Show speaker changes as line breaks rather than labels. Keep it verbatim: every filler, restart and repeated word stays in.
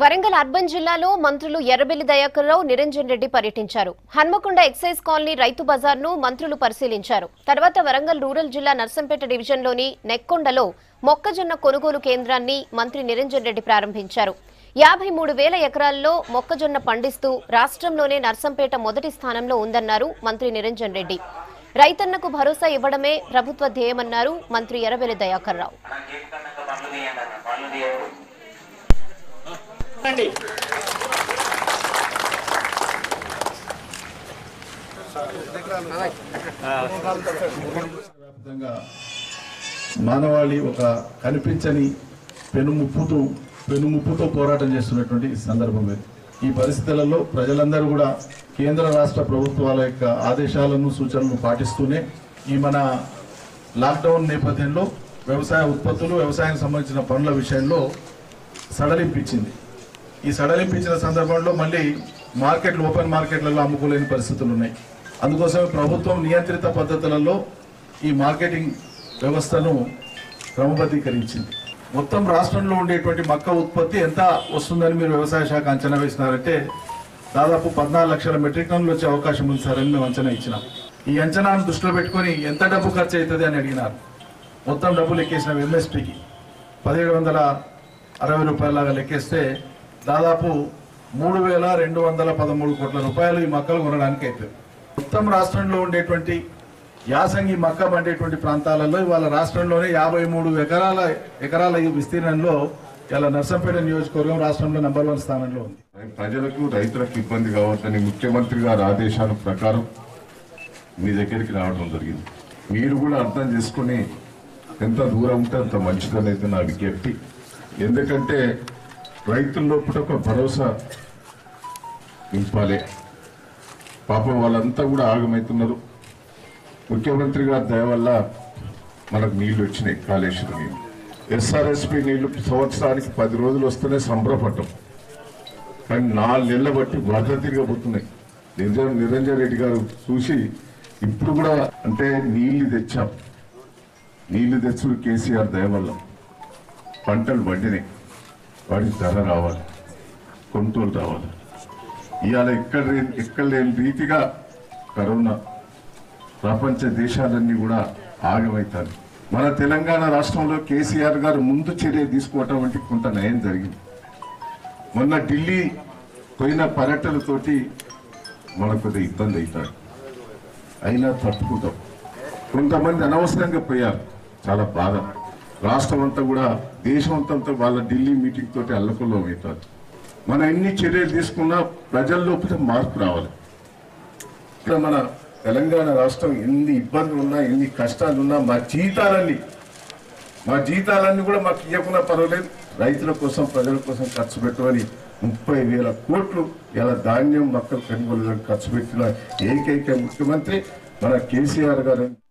Warangal urban జిల్లాలో మంత్రులు ఎర్రబెల్లి దయాకర్ రావు నిరంజన్ రెడ్డి పర్యటించారు. హన్మకొండ ఎక్సైజ్ కాలనీ రైతు బజార్ను మంత్రులు పరిశీలించారు. తర్వాత వరంగల్ రూరల్ జిల్లా నర్సంపేట డివిజన్లోని నెక్కొండలో మొక్కజొన్న కొనుగోలు కేంద్రాన్ని మంత్రి నిరంజన్ రెడ్డి ప్రారంభించారు. యాభై మూడు వేల ఎకరాల్లో మొక్కజొన్న పండిస్తూ రాష్ట్రంలోనే నర్సంపేట మొదటి స్థానంలో ఉందన్నారు మంత్రి నిరంజన్ రెడ్డి. రైతన్నకు భరోసా ఇవ్వడమే ప్రభుత్వ ధ్యేయమన్నారు మంత్రి ఎర్రబెల్లి దయాకర్ రావు.
మానవాళి ఒక కనిపించని పెనుముప్పుతో పెనుముప్పుతో పోరాటం చేస్తున్నటువంటి సందర్భం ఇది. ఈ పరిస్థితులలో ప్రజలందరూ కూడా కేంద్ర రాష్ట్ర ప్రభుత్వాల యొక్క ఆదేశాలను సూచనలను పాటిస్తూనే ఈ మన లాక్డౌన్ నేపథ్యంలో వ్యవసాయ ఉత్పత్తులు వ్యవసాయానికి సంబంధించిన పనుల విషయంలో సడలింపించింది. ఈ సడలింపించిన సందర్భంలో మళ్ళీ మార్కెట్లు ఓపెన్ మార్కెట్లలో అమ్ముకోలేని పరిస్థితులు ఉన్నాయి. అందుకోసమే ప్రభుత్వం నియంత్రిత పద్ధతులలో ఈ మార్కెటింగ్ వ్యవస్థను క్రమబద్ధీకరించింది. మొత్తం రాష్ట్రంలో ఉండేటువంటి మక్క ఉత్పత్తి ఎంత వస్తుందని మీరు వ్యవసాయ శాఖ అంచనా వేసినారంటే దాదాపు పద్నాలుగు లక్షల మెట్రిక్ టన్నులు వచ్చే అవకాశం ఉంది సార్ అని మేము అంచనా ఇచ్చినాం. ఈ అంచనాను దృష్టిలో పెట్టుకొని ఎంత డబ్బు ఖర్చు అవుతుంది అని అడిగినారు. మొత్తం డబ్బు లెక్కేసిన ఎంఎస్పీకి పదిహేడు వందల అరవై రూపాయలలాగా లెక్కేస్తే దాదాపు మూడు వేల రెండు వందల పదమూడు కోట్ల రూపాయలు ఈ మొక్కలు కొనడానికి అవుతుంది. మొత్తం రాష్ట్రంలో ఉండేటువంటి యాసంగి మక్క పండేటువంటి ప్రాంతాలలో ఇవాళ రాష్ట్రంలోనే యాభై మూడు ఎకరాల ఎకరాల విస్తీర్ణంలో ఇలా నర్సంపేట నియోజకవర్గం రాష్ట్రంలో నెంబర్ వన్ స్థానంలో ఉంది.
ప్రజలకు రైతులకు ఇబ్బంది కావద్దని ముఖ్యమంత్రి గారి ఆదేశాల ప్రకారం మీ దగ్గరికి రావడం జరిగింది. మీరు కూడా అర్థం చేసుకుని ఎంత దూరం ఉంటే అంత మంచిదనేది నా విజ్ఞప్తి. ఎందుకంటే రైతుల్లో ఒక భరోసా నింపాలి. పాపం వాళ్ళంతా కూడా ఆగమవుతున్నారు. ముఖ్యమంత్రి గారి దయ వల్ల మనకు నీళ్లు వచ్చినాయి. కాళేశ్వరం నీళ్లు, ఎస్ఆర్ఎస్పి నీళ్లు సంవత్సరానికి పది రోజులు వస్తేనే సంబరపడ్డం. కానీ నాలుగు నెలల బట్టి వరద తిరగబోతున్నాయి. నిరంజన్ నిరంజన్ రెడ్డి గారు చూసి ఇప్పుడు కూడా అంటే నీళ్లు తెచ్చాం. నీళ్లు తెచ్చుడు కేసీఆర్ దయ వల్ల పంటలు పండినాయి. వాటికి ధర రావాలి, కొనుగోలు రావాలి. ఇవాళ ఎక్కడ ఎక్కడ లేని రీతిగా కరోనా ప్రపంచ దేశాలన్నీ కూడా ఆగమవుతారు. మన తెలంగాణ రాష్ట్రంలో కేసీఆర్ గారు ముందు చర్య తీసుకోవటం వంటి కొంత నయం జరిగింది. మొన్న ఢిల్లీ పోయిన పర్యటనతోటి మనకు కొద్దిగా ఇబ్బంది అవుతారు. అయినా తట్టుకుంటాం. కొంతమంది అనవసరంగా పోయారు. చాలా బాధ. రాష్ట్రం అంతా కూడా దేశం అంతా వాళ్ళ ఢిల్లీ మీటింగ్ తోటి అల్లకొల్లం అవుతారు. మనం ఎన్ని చర్యలు తీసుకున్నా ప్రజల్లో మార్పు రావాలి. ఇక్కడ మన తెలంగాణ రాష్ట్రం ఎన్ని ఇబ్బందులు ఉన్నా ఎన్ని కష్టాలు ఉన్నా మా జీతాలన్నీ మా జీతాలన్నీ కూడా మాకు ఇవ్వకుండా పర్వాలేదు. రైతుల కోసం ప్రజల కోసం ఖర్చు పెట్టమని ముప్పై వేల కోట్లు ఇలా ధాన్యం మొక్కలు కొనుగోలు ఖర్చు పెట్టిన ఏకైక ముఖ్యమంత్రి మన కేసీఆర్ గారు.